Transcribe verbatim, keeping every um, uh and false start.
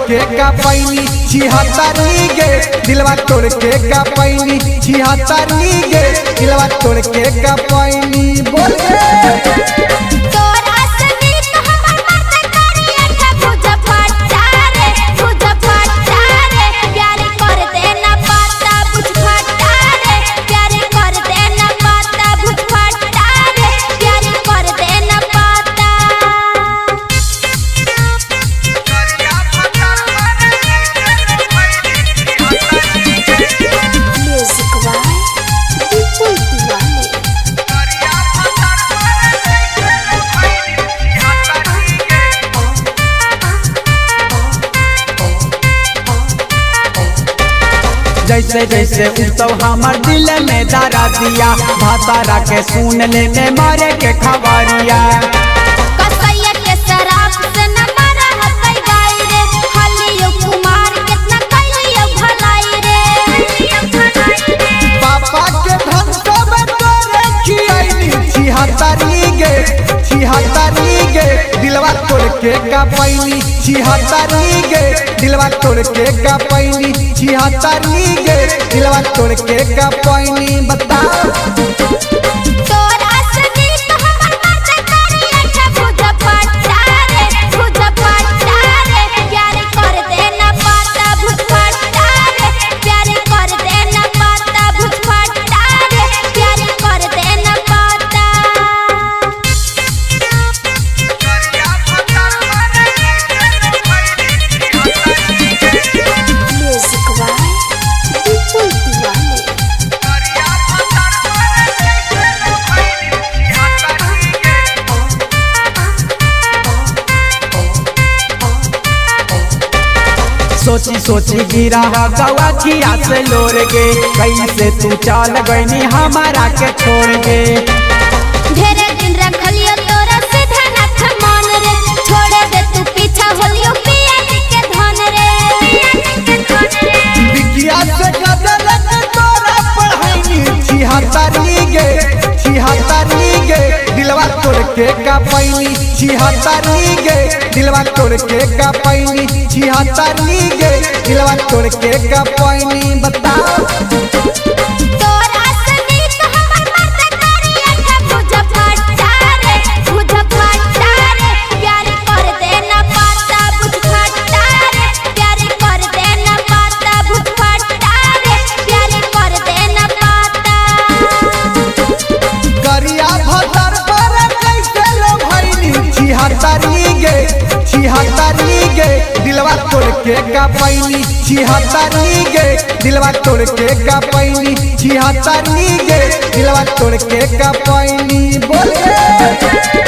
के का पैनी छिहत्तरी गे दिलवा तोड़ के का पैनी छिहत्तरी गे दिलवा तोड़ के का पैनी बोल जैसे जैसे उत्सव हमार दिल में दारा दिया भातारा के सुन लेने मारे के खबरिया कसैया के शराब से न मारा हतै गाय रे हलियो कुमार कितना कइलियो भलाई रे पापा के धन सब तोरे खियाई छिहत्तरी गे छिहत्तरी गे दिलवा तोड़ के का पैनी छिहत्तरी गे दिलवा तोड़ के का पैनी छिहत्तरी गे दिलवा तोड़ के का पैनी बता सोची सोची गिरा गवा किया से लोर गे कैसे तू चाल गईनी हमारा के छोड़ गे ढेरे दिन रखलियो तोरा सीधा नाथ मान रे छोड़ दे तू पीछा होलियो पिया के धन रे बिकिया से गदर के तोरा पढ़ाई छिहत्तरी गे छिहत्तरी गे दिलवा तोड़ के का पैनी छिहत्तरी गे दिलवा तोड़ के का पैनी छिहत्तरी गे दिलवा तोड़ के का पैनी बता छिहत्तरी गे छिहत्तरी गे दिलवा तोड़ के का पैनी छिहत्तरी गे दिलवा तोड़ के का पैनी छिहत्तरी गे दिलवा तोड़ के का पैनी बोल